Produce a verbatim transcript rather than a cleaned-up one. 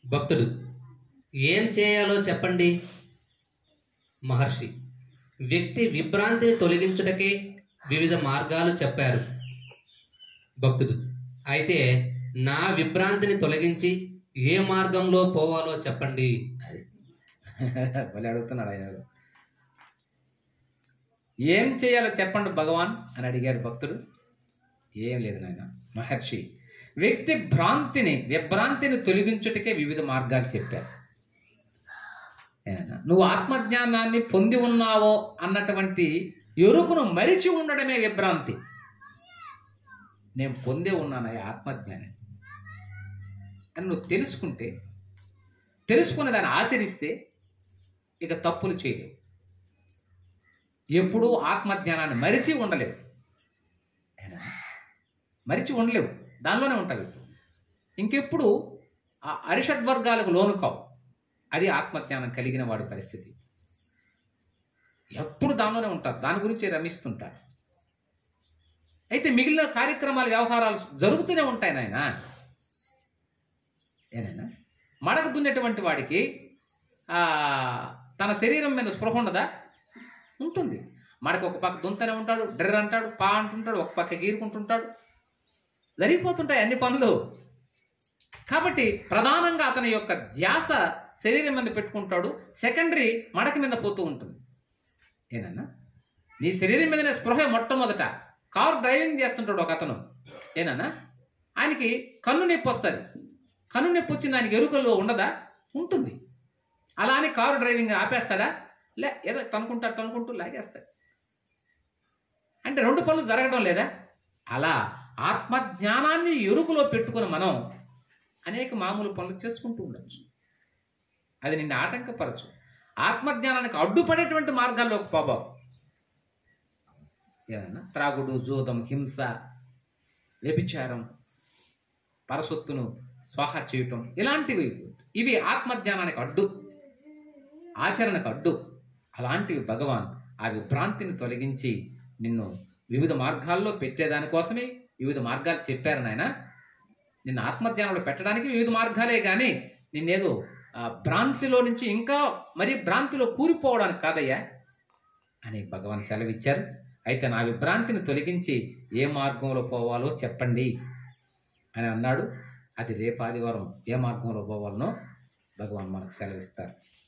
భక్తుడు ఏం చేయాలో చెప్పండి. మహర్షి వ్యక్తి విభ్రాంతిని తొలగించుటకే వివిధ మార్గాలు చెప్పారు. భక్తుడు అయితే నా విభ్రాంతిని తొలగించి ఏ మార్గంలో పోవాలో చెప్పండి. మళ్ళీ అడుగుతున్నాడు ఆయన. ఏం చేయాలో చెప్పండి భగవాన్ అని అడిగాడు భక్తుడు. ఏం లేదు నాయన. మహర్షి వ్యక్తి భ్రాంతిని విభ్రాంతిని తొలగించుటకే వివిధ మార్గాలు చెప్పారు. ఏనా నువ్వు ఆత్మజ్ఞానాన్ని పొంది ఉన్నావో అన్నటువంటి ఎరుకును మరిచి ఉండడమే విభ్రాంతి. నేను పొందే ఉన్నాను ఈ ఆత్మజ్ఞానం అని నువ్వు తెలుసుకుంటే, తెలుసుకుని దాన్ని ఆచరిస్తే ఇక తప్పులు చేయలేవు. ఎప్పుడూ ఆత్మజ్ఞానాన్ని మరిచి ఉండలేవు. మరిచి ఉండలేవు, దానిలోనే ఉంటావు. ఇంకెప్పుడు ఆ అరిషడ్వర్గాలకు లోను కావు. అది ఆత్మజ్ఞానం కలిగిన వాడి పరిస్థితి. ఎప్పుడు దానిలోనే ఉంటారు, దాని గురించి రమిస్తుంటారు. అయితే మిగిలిన కార్యక్రమాలు వ్యవహారాలు జరుగుతూనే ఉంటాయి నాయన. ఏనైనా మడక దున్నేటువంటి వాడికి తన శరీరం మీద స్పృహ ఉండదా? ఉంటుంది. మడక ఒక పక్క దుంతనే ఉంటాడు, డ్రెర్ అంటాడు, పా అంటుంటాడు, ఒక పక్క గీరుకుంటుంటాడు, జరిగిపోతుంటాయి అన్ని పనులు. కాబట్టి ప్రధానంగా అతని యొక్క ధ్యాస శరీరం మీద పెట్టుకుంటాడు, సెకండరీ మడక మీద పోతూ ఉంటుంది. ఏనన్నా నీ శరీరం మీదనే స్పృహ మొట్టమొదట. కారు డ్రైవింగ్ చేస్తుంటాడు ఒక అతను. ఏనన్నా ఆయనకి కన్ను నొప్పి వస్తుంది. కన్ను నొప్పి వచ్చింది ఆయనకి ఎరుకల్లో ఉండదా? ఉంటుంది. అలా అని కారు డ్రైవింగ్ ఆపేస్తాడా? లే, ఏదో తనుకుంటాడు, తనుకుంటూ లాగేస్తాడు. అంటే రెండు పనులు జరగడం లేదా? అలా ఆత్మజ్ఞానాన్ని ఎరుకలో పెట్టుకుని మనం అనేక మామూలు పనులు చేసుకుంటూ ఉండొచ్చు. అది నిన్ను ఆటంకపరచు. ఆత్మజ్ఞానానికి అడ్డుపడేటువంటి మార్గాల్లోకి పోబావు. ఏదన్నా త్రాగుడు, జూదం, హింస, వ్యభిచారం, పరసొత్తును స్వాహ చేయటం, ఇలాంటివి ఇవి ఆత్మజ్ఞానానికి అడ్డు, ఆచరణకు అడ్డు. అలాంటివి భగవాన్ ఆ విభ్రాంతిని తొలగించి నిన్ను వివిధ మార్గాల్లో పెట్టేదానికోసమే వివిధ మార్గాలు చెప్పారు నాయన. నిన్ను ఆత్మజ్ఞానంలో పెట్టడానికి వివిధ మార్గాలే కానీ నిన్నేదో భ్రాంతిలో నుంచి ఇంకా మరీ భ్రాంతిలో కూరిపోవడానికి కాదయ్యా అని భగవాన్ సెలవిచ్చారు. అయితే నా విభ్రాంతిని తొలగించి ఏ మార్గంలో పోవాలో చెప్పండి అని అన్నాడు. అది రేపు ఆదివారం ఏ మార్గంలో పోవాలనో భగవాన్ మనకు సెలవిస్తారు.